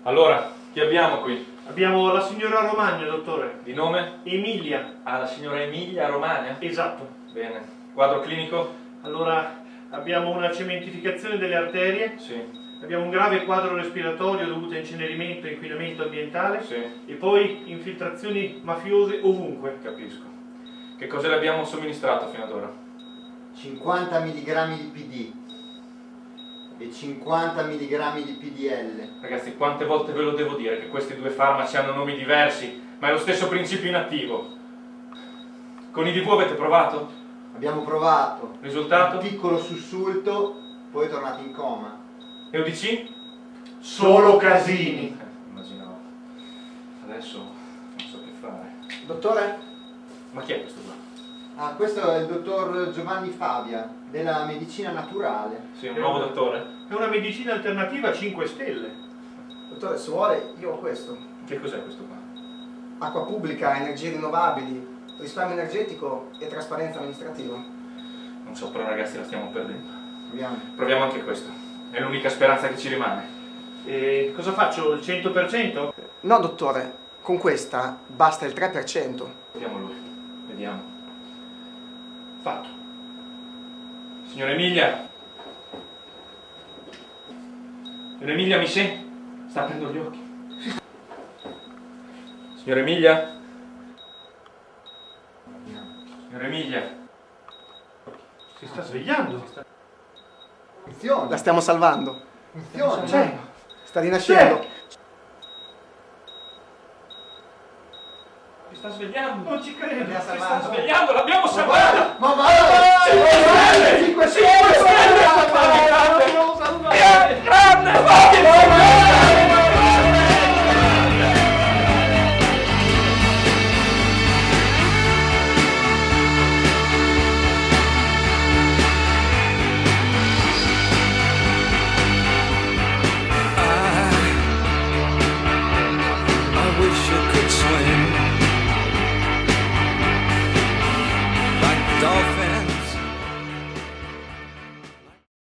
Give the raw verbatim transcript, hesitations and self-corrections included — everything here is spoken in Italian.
Allora, chi abbiamo qui? Abbiamo la signora Romagna, dottore. Di nome? Emilia. Ah, la signora Emilia Romagna? Esatto. Bene. Quadro clinico? Allora, abbiamo una cementificazione delle arterie. Sì. Abbiamo un grave quadro respiratorio dovuto a incenerimento e inquinamento ambientale. Sì. E poi infiltrazioni mafiose ovunque. Capisco. Che cosa le abbiamo somministrato fino ad ora? cinquanta milligrammi di P D e cinquanta milligrammi di P D L. Ragazzi, quante volte ve lo devo dire che questi due farmaci hanno nomi diversi, ma è lo stesso principio inattivo. Con i D V avete provato? Abbiamo provato. Risultato? Un piccolo sussulto, poi è tornato in coma. E O D C? Solo casini. Eh, immaginavo. Adesso non so che fare. Dottore? Ma chi è questo qua? Ah, questo è il dottor Giovanni Favia, della medicina naturale. Sì, un nuovo dottore? È una medicina alternativa a cinque stelle. Dottore, se vuole, io ho questo. Che cos'è questo qua? Acqua pubblica, energie rinnovabili, risparmio energetico e trasparenza amministrativa. Non so, però ragazzi la stiamo perdendo. Proviamo. Proviamo anche questo. È l'unica speranza che ci rimane. E cosa faccio? Il cento per cento? No, dottore, con questa basta il tre per cento. Vediamo lui. Vediamo. Fatto. Signora Emilia? Signora Emilia, mi sente? Sta aprendo gli occhi. Signora Emilia? Signora Emilia? Si sta svegliando. Funziona. La stiamo salvando. Funziona. C'è. Sta rinascendo. Si sta svegliando. Non ci credo. L'abbiamo Si sta salvato. svegliando, l'abbiamo salvata! Ma va! cinque stelle! cinque